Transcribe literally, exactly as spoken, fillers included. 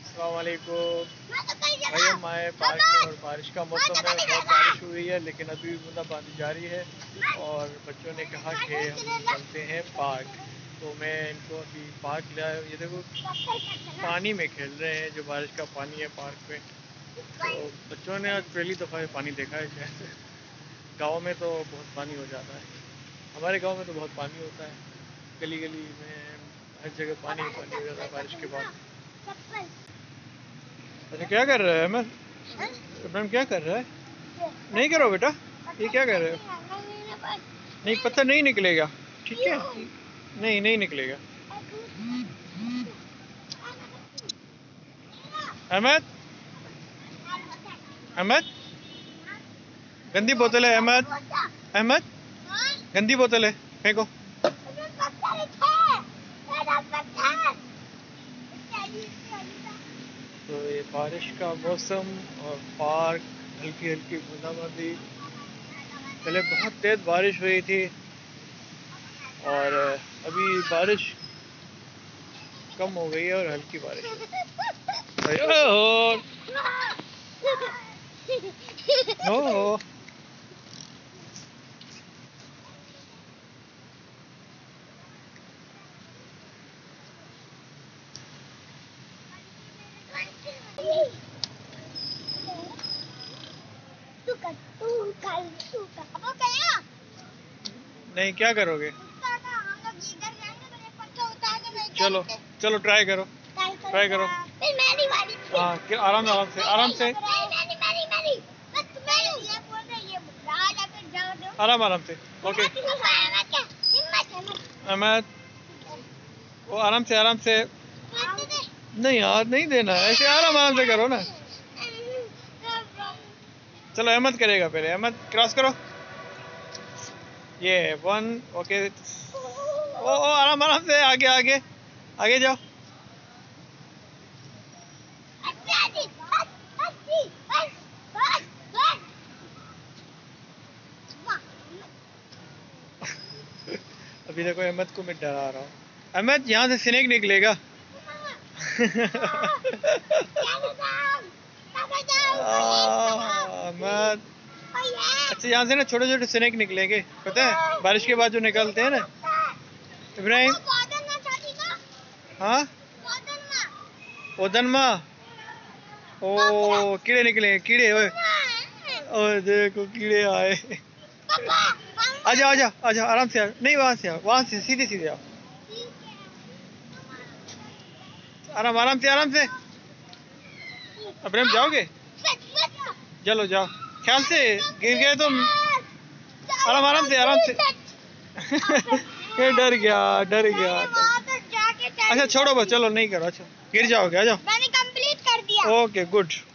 अस्सलाम वालेकुम भाई। हम आए पार्क में और बारिश का मौसम है, बहुत बारिश हुई है लेकिन अभी भी बूंदाबांदी जारी है और बच्चों ने कहा कि हम चलते हैं पार्क। तो मैं इनको अभी पार्क ले आया। ये देखो पानी में खेल रहे हैं, जो बारिश का पानी है पार्क में। तो बच्चों ने आज पहली दफ़ा पानी देखा है शायद। गाँव में तो बहुत पानी हो जाता है, हमारे गाँव में तो बहुत पानी होता है, गली गली में हर जगह पानी ही पानी हो जाता है बारिश के बाद। अच्छा क्या कर रहा है अहमद? इब्राहिम क्या कर रहा है? नहीं करो बेटा, ये क्या कर रहे हो? नहीं, पत्थर नहीं निकलेगा, ठीक है? नहीं नहीं निकलेगा। अहमद, अहमद गंदी बोतल है। अहमद, अहमद गंदी बोतल है, फेंको। तो ये बारिश का मौसम और पार्क, हल्की हल्की बूंदाबांदी। पहले बहुत तेज बारिश हुई थी और अभी बारिश कम हो गई है और हल्की बारिश है। ओ नहीं, क्या करोगे? चलो चलो ट्राई करो, ट्राई करो। हाँ, आराम आराम से, आराम से, आराम आराम से। ओके अहमद, वो आराम से, आराम से। नहीं यार, नहीं देना, ऐसे आराम आराम से करो ना। चलो अहमद करेगा पहले, अहमद क्रॉस करो। ये वन, ओके। ओ ओ आराम आराम से, आगे आगे आगे जाओ। अभी देखो अहमद को मैं डरा रहा हूँ। अहमद, यहाँ से स्नेक निकलेगा। अहमद, अच्छा यहाँ से ना छोटे छोटे स्नेक निकलेंगे, पता है, बारिश के बाद जो निकलते हैं ना। इब्राहिम, हाँ ओदनमा, ओ कीड़े निकलेंगे, कीड़े। ओए ओए देखो कीड़े आए। आजा आजा आजा, आराम से आ। नहीं, वहां से आओ, वहां से सीधे सीधे आओ। आराम आराम से, आराम से। इब्राहिम जाओगे? चलो जाओ, ख्याल से, गिर गए तो। आराम आराम से, आराम से। ये डर गया, डर गया। अच्छा छोड़ो बस, चलो नहीं करो। अच्छा गिर जाओगे, आ जाओ। मैंने कंप्लीट कर दिया। Okay good.